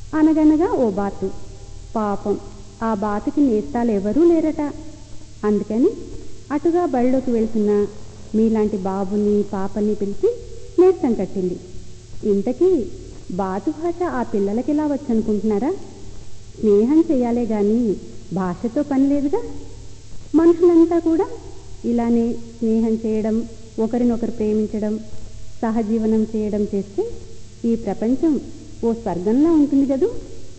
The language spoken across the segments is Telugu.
అనగనగా ఓ బాతు. పాపం ఆ బాతుకి నేస్తాలెవరూ లేరట. అందుకని అటుగా బళ్ళోకి వెళ్తున్న మీలాంటి బాబుని పాపని పిలిచి నేస్తం కట్టింది. ఇంతకీ బాతు భాష ఆ పిల్లలకెలా వచ్చనుకుంటున్నారా? స్నేహం చేయాలే గాని భాషతో పని లేదుగా. మనుషులంతా కూడా ఇలానే స్నేహం చేయడం, ఒకరినొకరు ప్రేమించడం, సహజీవనం చేయడం చేస్తే ఈ ప్రపంచం ఓ స్వర్గంలా ఉంటుంది కదూ.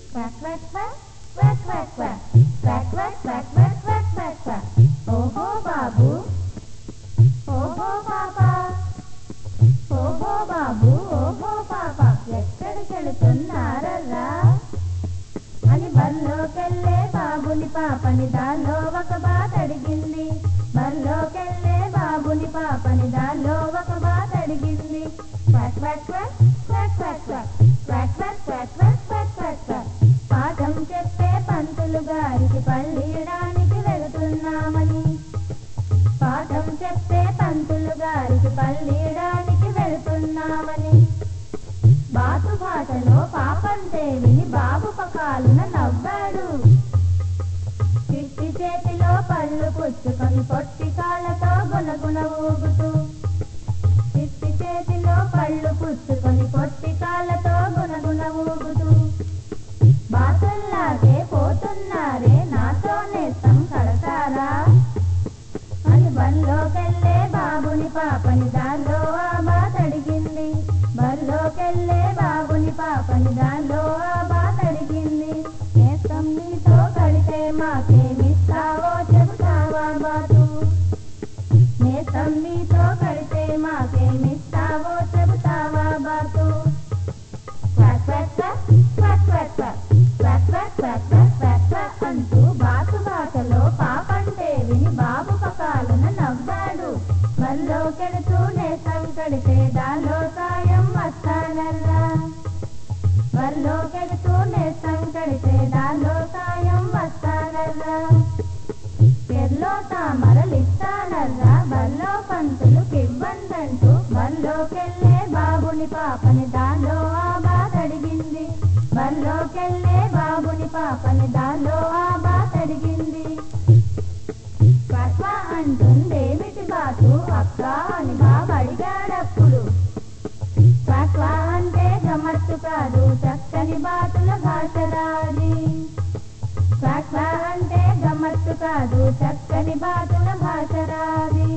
ఓహో బాబు, ఓహో పాప, ఓహో బాబు, ఓహో పాప, ఎక్కడికెళుతున్నారల్లా అని బర్లోకెళ్ళే బాబుని పాపని దానిలో ఒక బాత అడిగింది. బర్లోకెళ్ళే బాబుని పాపని దానిలో ఒక బాత అడిగింది. పాఠం చెప్పే పంతులు గారికి పళ్ళీయడానికి వెళుతున్నామని, పాఠం చెప్పే పంతులు గారికి పళ్ళీయడానికి వెళుతున్నామని బాతు భాషలో పాపంటే విని బాబు పకాలున నవ్వాడు. చిట్టి చేతిలో పళ్ళు పుచ్చుకొని పొట్టి కాళ్ళతో గుణగుణ ఊగుతూ, చిట్టి చేతిలో పళ్ళు పుచ్చుకొని పొట్టి కాళ్ళతో గుణగుణ ఊగుతూ, బాతుల్లాగే పోతున్నారే నాతో నేస్తం కడతారా అని బళ్ళోకెళ్ళే బాబుని పాపని దానిలో ఆ బాత అడిగింది. బళ్ళోకెళ్ళే బాబుని పాపని దానిలో ఆ బాత అడిగింది. నేస్తం నీతో కడితే మాకేమిస్తావో చెబుతావా బాతు, నేస్తం నీతో కడితే మాకేమిస్తావో చెబుతావా బాతు. అంటూ బాతు భాషలో పాపంటే విని బాబు పకాలున నవ్వాడు. బళ్ళోకెడుతూ నేస్తం కడితే దానిలో సాయం వస్తానల్లా, బళ్ళోకెడుతూ నేస్తం కడితే దానిలో సాయం వస్తానల్లా, చెర్లో తామరలిస్తానల్లా బళ్ళో పంతులుకివ్వండంటూ బళ్ళోకెళ్ళే బాబుని పాపని దానిలో ఆ బాత అడిగింది. బళ్ళోకెళ్ళే బాబుని పాపని దానిలో ఆ బాత అడిగింది. పట్వా అంటుందేమిటి బాతు అక్క అని బాబు అడిగాడప్పుడు. పట్వా అంటే గమ్మత్తు కాదు చక్కని బాతుల భాష రాది. పట్వా అంటే గమ్మత్తు కాదు చక్కని బాతుల భాష రాది.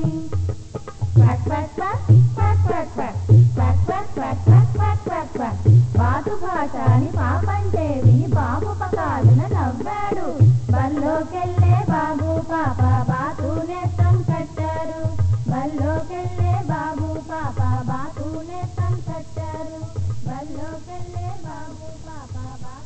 బాతు భాష అని పాపంటే విని బాబు పకాలున నవ్వాడు. బళ్ళోకెళ్ళే బాబు పాప బాతు నేస్తం కట్టారు. బళ్ళోకెళ్ళే బాబు పాప బాతు నేస్తం కట్టారు. బళ్ళోకెళ్ళే బాబు పాప